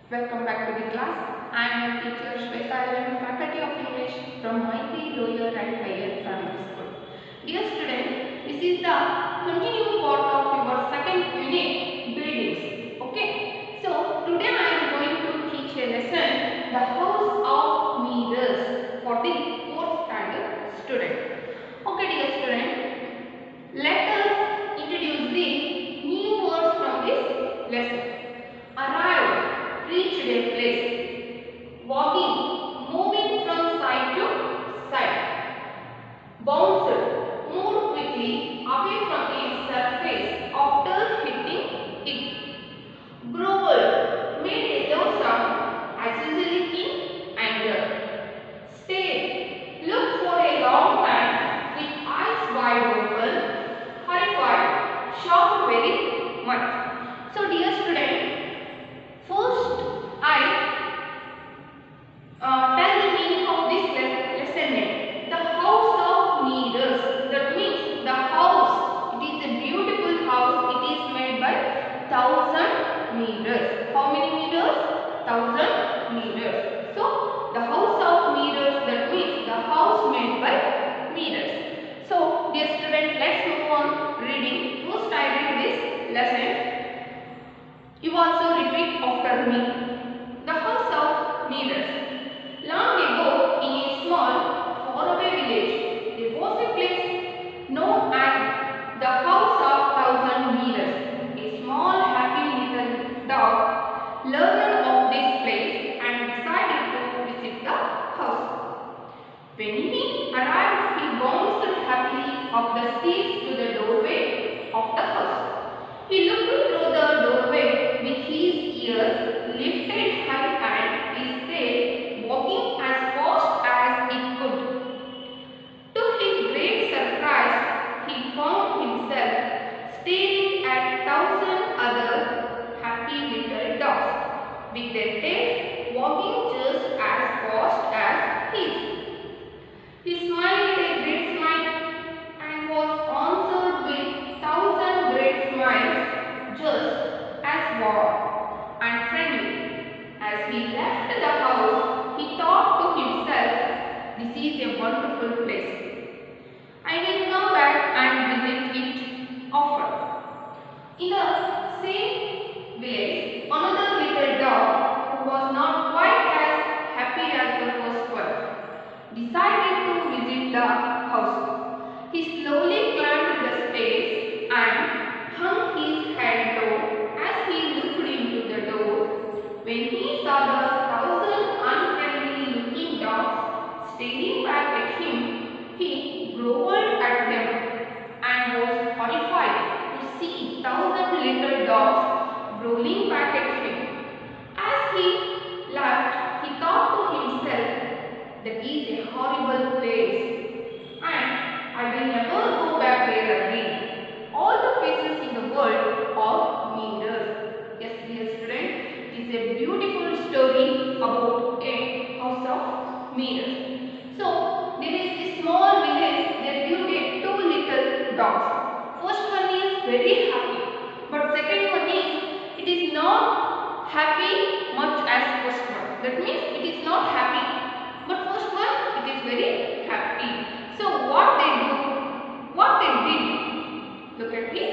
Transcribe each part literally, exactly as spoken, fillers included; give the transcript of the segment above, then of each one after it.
Welcome back to the class. I am your teacher Shweta. I am faculty of English from Maitri Lower and Higher Primary School. Dear student, this is the continuing part of your second unit, buildings. Okay. So today I am going to teach a lesson, the house of mirrors, for the fourth standard student. Okay, dear student, let us introduce the new words from this lesson. Arrived, reached a place. Walking, moving from side to side. Bounced, moved quickly away from a surface after hitting it. Growled, made a low sound, as usually in anger. Stayed, looked for a long time with eyes wide open, horrified, shocked very much. So dear student, first, I uh, tell the meaning of this le lesson name. The house of mirrors. That means the house. It is a beautiful house. It is made by thousand mirrors. How many mirrors? Thousand mirrors. So the house of mirrors. That means the house made by mirrors. So dear student, let's move on reading. First, I read this lesson. You also repeat after me. The house of mirrors. Long ago, in a small, faraway village, there was a place known as the House of Thousand Mirrors. A small, happy little dog learned of this place and decided to visit the house. When he arrived, he bounced happily up the stairs to the doorway of the house. He looked through the doorway with his ears lifted high and his tail walking as fast as it could. To his great surprise, he found himself staring at thousand other happy little dogs with their tails walking just as fast as his. He smiled a great smile and was answered with thousand great smiles just as warm and friendly. As he left the house, he thought to himself, this is a wonderful place. I will come back and visit it often. In the same village, another little dog who was not quite as happy as the first one decided to visit the house. He slowly climbed the stairs and hung his head low as he looked into the door. When he saw the thousand unfriendly looking dogs staring back at him, he growled at them and was horrified to see thousand little dogs growling back at him. As he laughed, he thought to himself, that is a horrible place and I will never go back there again. All the faces in the world are mirrors. Yes, dear student, it is a beautiful story about a house of mirrors. So, there is a small village, there lived a two little dogs. First one is very happy, but second one is, it is not happy much as first one. That means it is not happy, but first one it is very happy. So what they do, what they did, look at the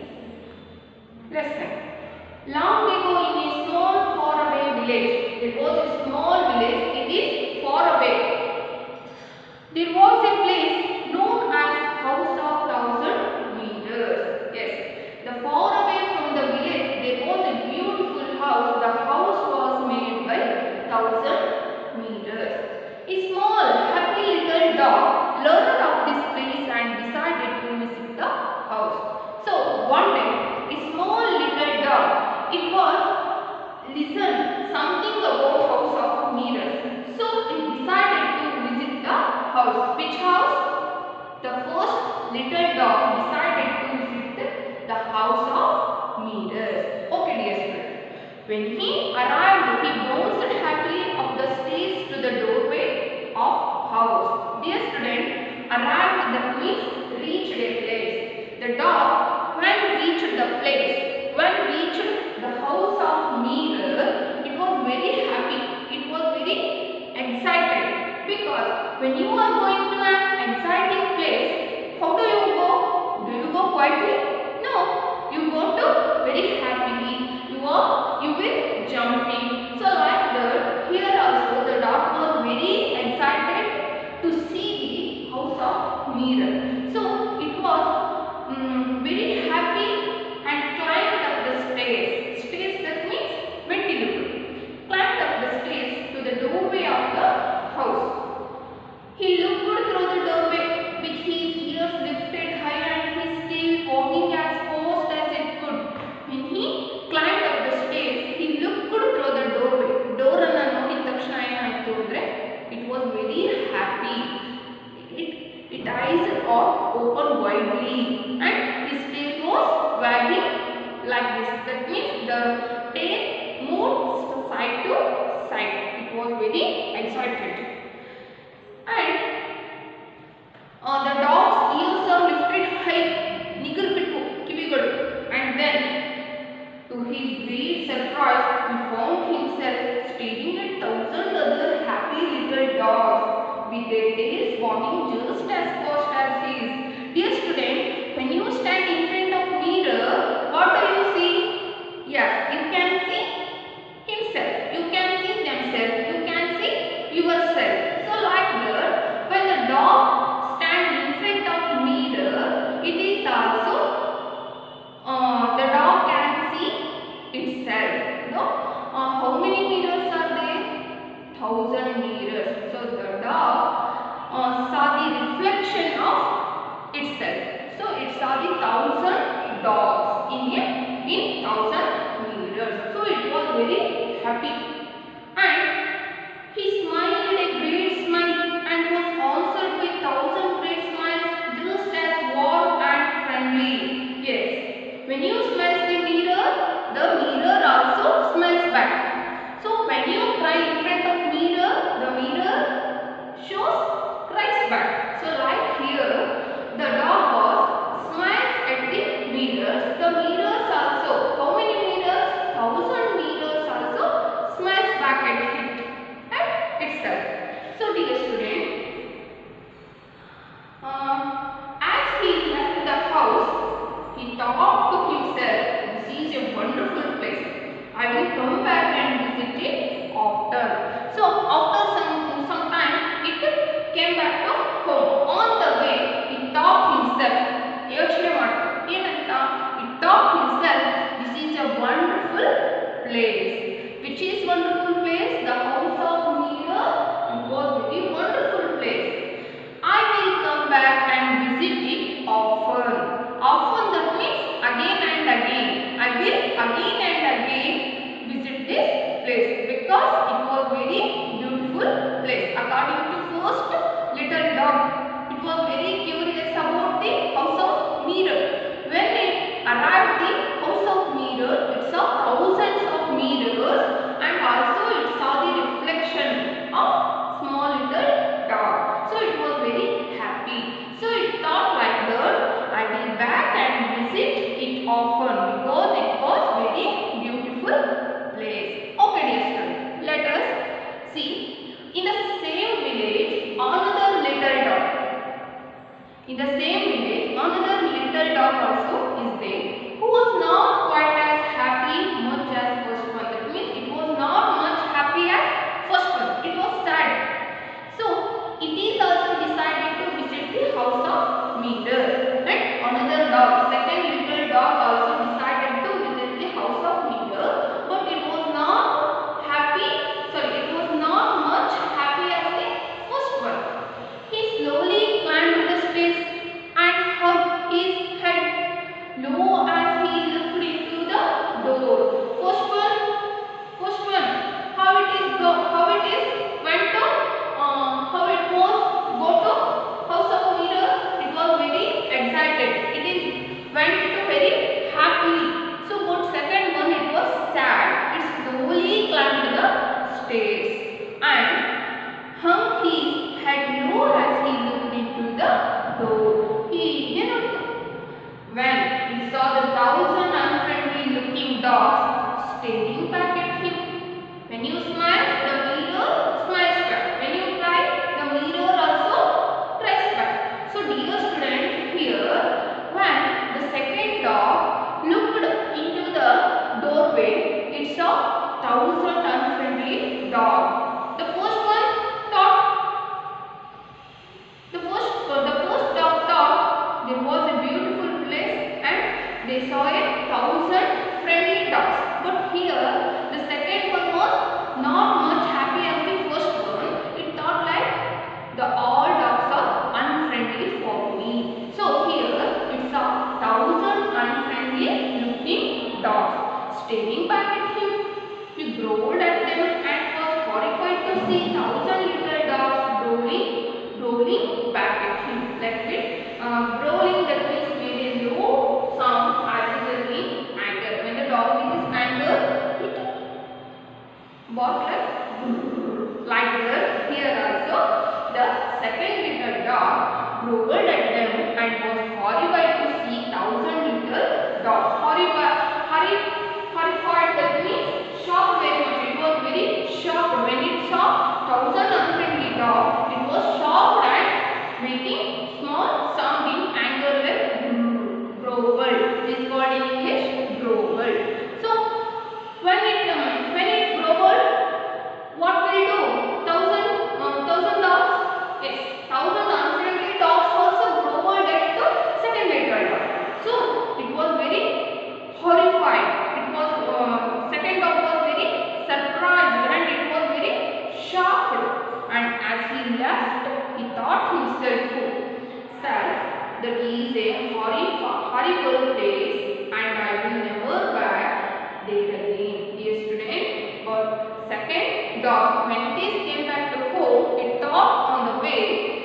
lesson. Long ago in a small faraway village, there was a small village, it is far away. There was a place known as House of Thousand Mirrors. Yes, the far away from the village, there was a beautiful house. The house was made by thousand mirrors. A small, happy little dog learned of this place and decided to visit the house. So one day, a small little dog, it was listened something about House of Mirrors. So it decided to visit the house. Which house? The first little dog decided to visit the House of Mirrors. Okay, dear student. When he arrived, he bounced happily up the stairs to the doorway of house. Dear student, arrived that means reached a place. The dog, when reached the place, when reached the house of mirror, it was means the tail moved side to side. It was very excited. And uh, the dog's ears are lifted high, nigurbitu, kivigalu, and then to his great surprise, he found himself staring at thousand other happy little dogs with their tails bobbing just as fast as his. Dear student, when you stand in front of mirror, what do you see? Yes, you can see himself, you can see themselves, you can see yourself. So like that, when the dog stands in front of mirror, it is also uh, the dog can see itself. No? Uh, how many mirrors are there? Thousand mirrors. So the dog uh, saw the reflection of itself. So it saw the thousand dogs in a in thousand mirrors. So it was very happy, and he smiled a great smile and was answered by thousand great smiles, just as warm and friendly. Yes, when you smile the mirror, the mirror also smiles back. So when you cry in front of mirror, the mirror shows cries back. So like here, the dog was smiles at the mirrors. The mirrors also, how many mirrors? Thousand mirrors also smiles back at him, at itself. So dear student, uh, as he left the house, he thought to himself, this is a wonderful place. I will come back and visit it often. So after some, some time, it came back to home. On the way, he thought himself, ಯೋಚನೆ ಮಾಡ್ತು ಏನಂತ? He thought himself, this is a wonderful place. Which is wonderful place? The house of mirror. It was very wonderful place. I will come back and visit it often. Often that means again and again. I will again and again visit this place because it was very beautiful place. According to first little dog, it was very curious about the house of mirror. When it arrived the house of mirror, it saw thousands of mirrors and also it saw the reflection of small little dog. So it was very happy. So it thought like that, I will back and visit it often because it was very beautiful place. Okay dear student, let us see. In the same village, another little dog. In the same village, another little dog also is there, who was not quite as happy much as first one. That means it was not much happy as first one. It was sad. So it is also decided to visit the house of mirror. And another dog, second little dog also decided to visit the house of mirror. But it was not happy. Sorry, it was not much happy as the first one. He slowly climbed the stairs and hugged his head low as he looked into the door. First one, first one, how it is go, how it is went to, uh, how it was go to house of mirror. It was very excited. It is went to very happily. So but second one, it was sad. It slowly climbed the stairs and hung his head low as he looked into the door. He, you know, when he saw the thousand unfriendly looking dogs staring back at him. When you smile, the mirror smiles back. When you cry, the mirror also cries back. So dear student, here when the second dog looked into the doorway, it saw thousand unfriendly dogs. The first one thought, the first, the first dog thought there was a beautiful place and they saw a thousand friendly dogs. But here the second one was not much happy as the first one. It thought like the all dogs are unfriendly for me. So here it saw thousand unfriendly looking dogs staring back at him. He growled at them and was horrified to see thousand little dogs growling, growling back at him. Like it, uh, growling, that means made a low sound as if barked like like that. Here also the second little dog growled at them and was horrified to see thousand little dogs. Horrified, horri horrified that means shocked very much. It was very shocked when it saw thousand unfriendly dogs. It was shocked and making small sound in anger like growled. It is called in English growled. So when it um, when it growled, what will do? Thousand uh, thousand dogs. Yes, thousand unfriendly dogs also growled at the second little dog. So it was very horrified. It was uh, second dog was very surprised and it was very shocked. And as he left, he thought himself, "Sir, that is a horrible, horrible place, and I will never back there again." Dear student, but second dog, when it is came back to home, it thought on the way,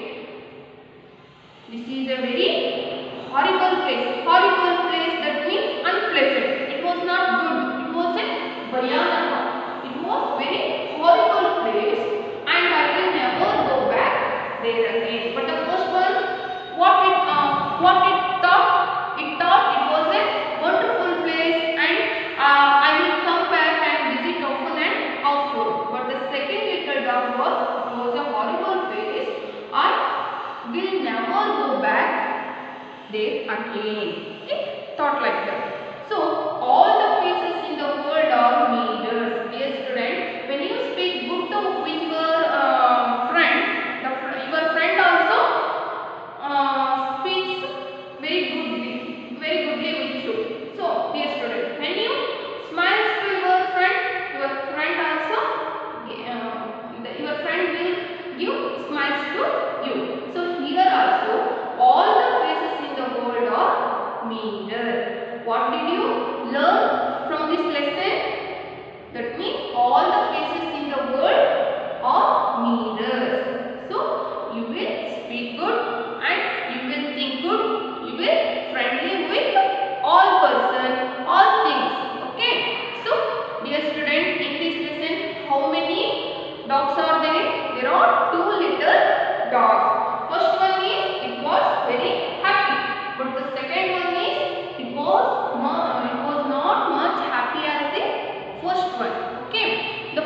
"This is a very horrible place." Horrible place, that means unpleasant. It was not good. It was a bhayanaka. It was very horrible place, and I will never go back there again. But the first one, what it uh, what it thought? It thought it was a wonderful place, and uh, I will come back and visit often and often. But the second little dog was, it was a horrible place. I will never go back there again. It thought like that. So all the faces in the world are mirrors. Dear student, when you speak good to with your uh, friend, the fr your friend also uh, speaks very goodly, very goodly with you. So dear student, when you smile to your friend, your friend also uh, the, your friend will give smiles to you. So here also all the faces in the world are mirror. What did you learn from this lesson? That means all the faces in the world are mirrors. So you will speak good and you will think good. You will friendly with all person, all things. Okay. So dear student, in this lesson, how many dogs are there? There are two little dogs. First one is, it was very happy, but the second one is, it was it was not much happy as the first one. Okay. The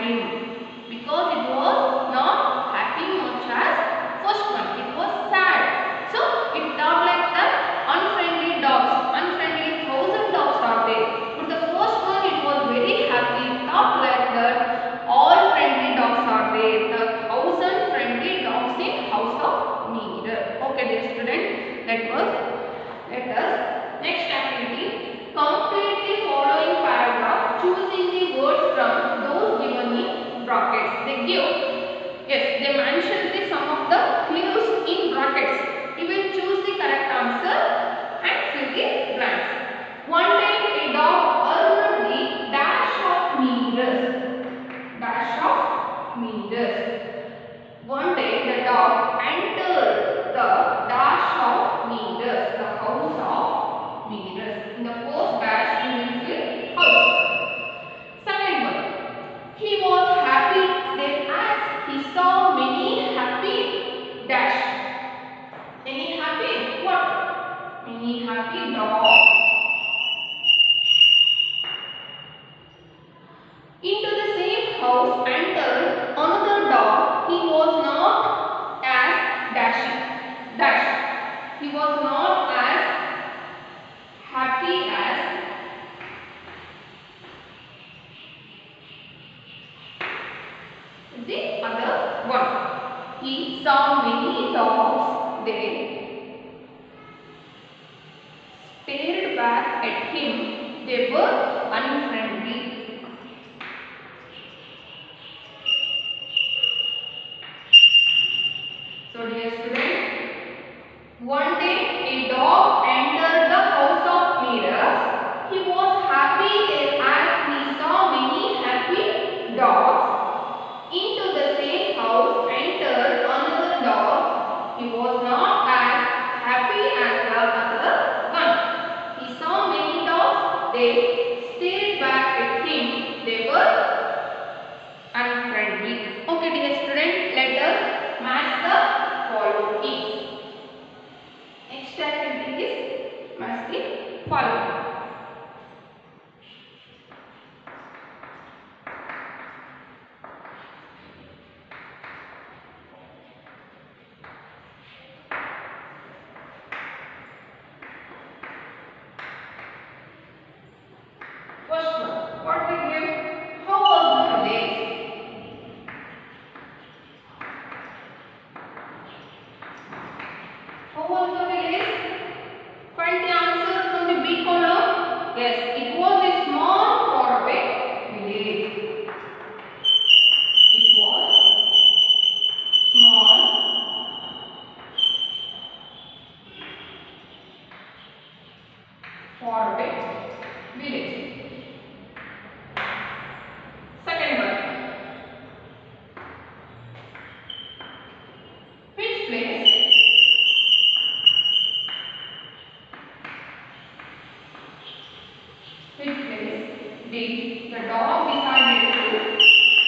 him because it was not happy much as first one. It was sad. So it talked like the unfriendly dogs. Unfriendly thousand dogs are there. But the first one it was very happy. It talked like that all friendly dogs are there. The thousand friendly dogs in house of mirror. Okay, dear student. That was. Let us next activity. Complete the following paragraph choosing the words from those given in brackets. They give. Yes, they mention the some of the clues in brackets. You will choose the correct answer and fill the blanks. One day a dog earned the dash of mirrors. Dash of mirrors. One day the dog entered the dash of mirrors. The house of mirrors. In the first dash you will fill house. Second one. He was happy then as he saw many happy dash. Many happy what? Many happy dogs. Into the same house entered another dog. He was not as dashing. Dash. He was not as happy as the other one. He saw many dogs. They stared back at him. They were unfriendly. So dear student, one day a dog entered the house of mirrors. He was happy as he saw many happy dogs. Into the same house entered another dog. He was not as happy as the other one. He saw many dogs. They stared back at him. They were unfriendly. Okay, dear student, let us match the following. Next activity is match the following. First one, what we give? How was the village? How was the village? Find the answer from the B column. Yes, it was a small faraway village. It was small faraway village. Second one. Which place? Which place did the dog decided to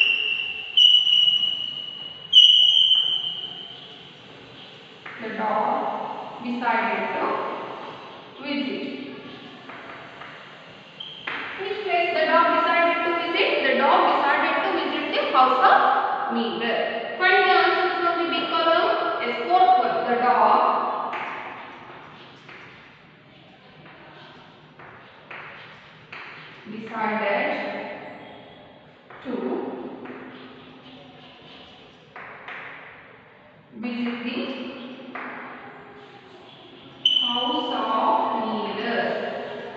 the dog decided to visit? Which place the dog decided to visit? The dog decided to visit the house of mirror. Find the answer from the big column. Yes, fourth one. The dog decided to visit the house of mirrors.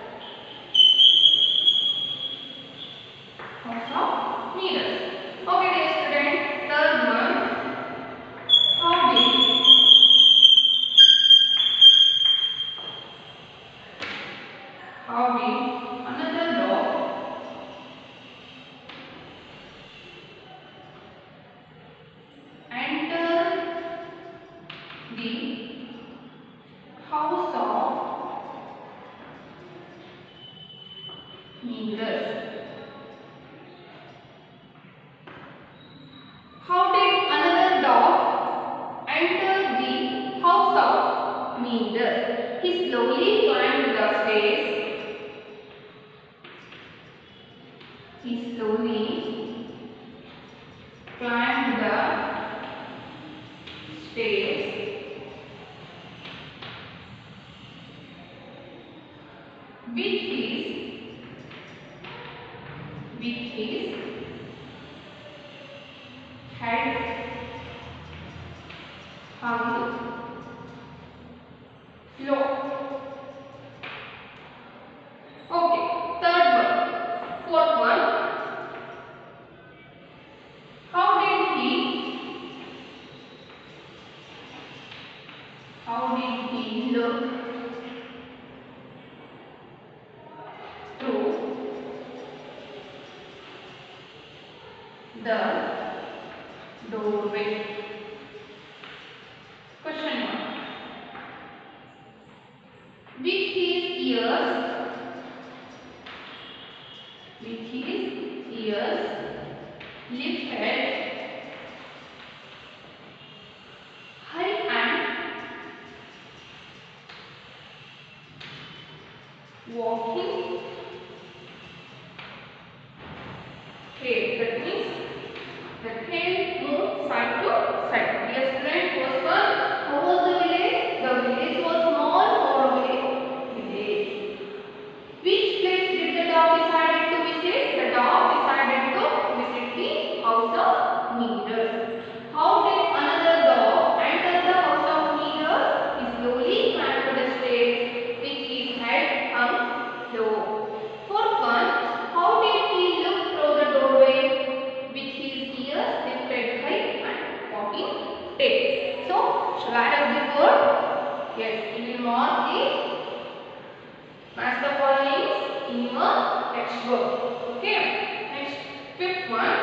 House of mirrors. Okay, dear student. Third one. How did how did another dog enter the house of mirrors? How did another dog enter the house of mirrors? He slowly climbed the stairs. He slowly climbed the stairs which is which is held hung low. Okay, third one. Fourth one. How did he how did he look through the doorway? Question mark. With his ears, with his ears lifted high and walking head. That means the tail moved side to side. Dear student, first one, how was the village? The village was small, far away village. Which place did the dog decided to visit? The dog decided to visit the house of mirrors. How did another dog enter the house of mirrors? He slowly climbed the stairs which his head hung low. Fourth one, how did he look through the doorway? With his ears lifted high and walking tail. So, where is this word? Yes, you will mark the match the following in your textbook. Okay. Next, fifth one.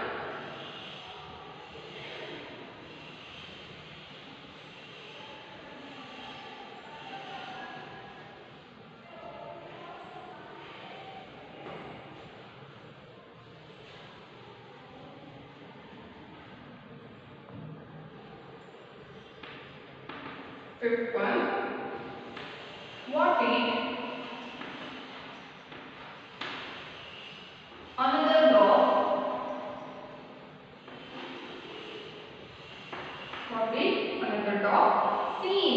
Fifth one. What did another dog? What did another dog see?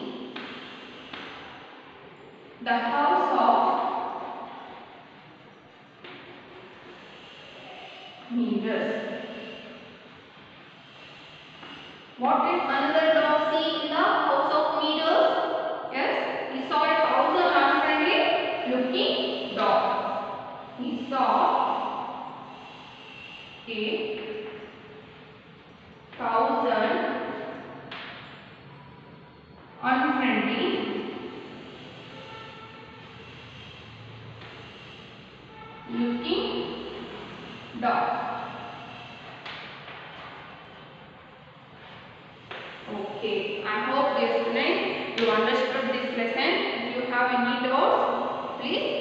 The house of mirrors. What did another dog see in the house of mirrors? Yes, he saw a thousand unfriendly looking dogs. He saw a thousand unfriendly looking dogs. Okay, I hope dear students you understood this lesson. If you have any doubts, please